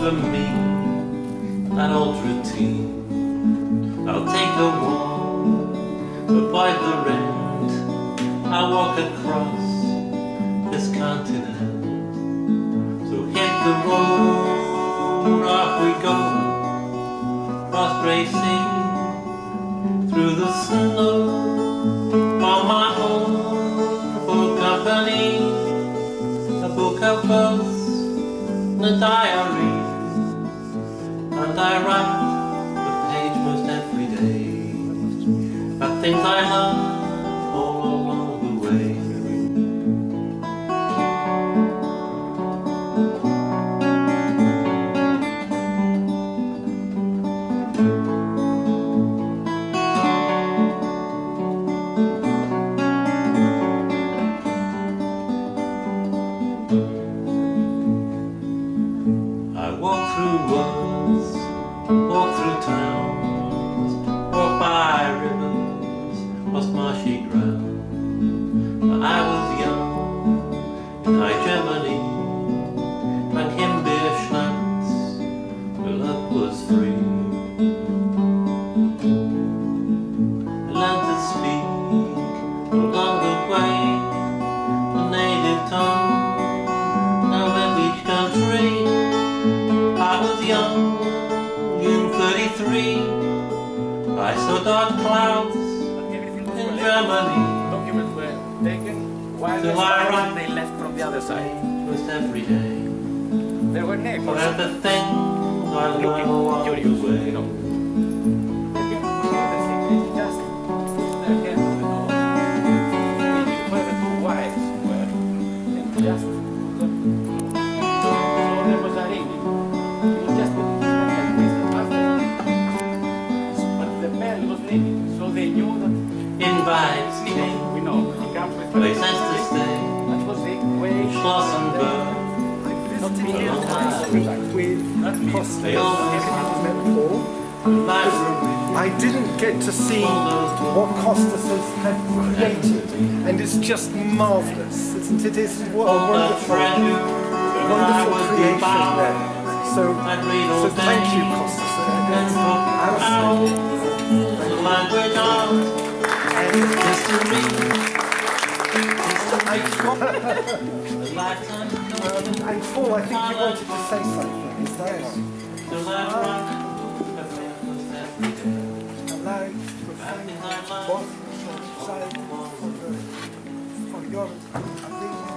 for me, that old routine. I'll take a walk, avoid the rent. I'll walk across this continent. So hit the road, off we go, cross grey sea, through the snow, on my own, for company, a book of boats, a diary, and I write the page most every day, of things I love all along the way. I walk through woods, walk through towns, walk by rivers, across marshy ground. When I was young, in high Germany, drank Himbeer schnapps, where love was free. I learned to speak no longer way the native tongue of each country. I was young, in 33. I saw dark clouds in Germany. Documents were taken while they left from the other side. Just every day. There were neighbors. For the things I learned along the curious, way. you know. Just their hands on the door. Where the two wives were. And just so there was a ring. You just put it like this after. But the man was leaving, so they knew that Invites came, we know he comes with places to stay, that was the way Schlossenberg, not to be with Costa. they always library. I didn't get to see what Costas had created, and it's just marvellous, isn't it? It's a wonderful creation there. So thank you, Costas. The language of history. And Paul, I think you wanted to say something. Is that right? Hello. For your, I think